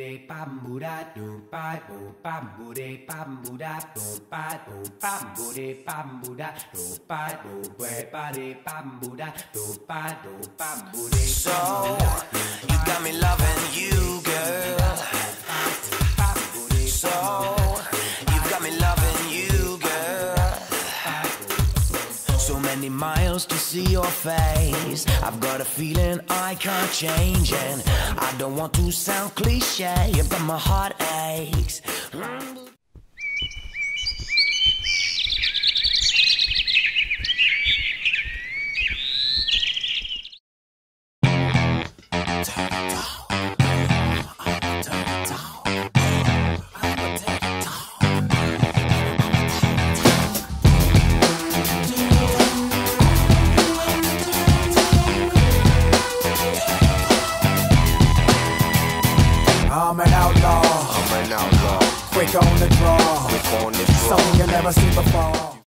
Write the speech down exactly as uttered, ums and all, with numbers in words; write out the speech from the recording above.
de bamboo da do ba do bamboo de bamboo da do ba do bamboo de bamboo da do ba do ba de bamboo da do ba do bamboo de. So you got me loving you, girl. So you got me loving you, girl. So many miles to see your face. I've got a feeling I can't change, and I don't want to sound cliche, but my heart aches. I'm an outlaw, I'm an outlaw, quick on the draw, quick on the draw. something you never seen before.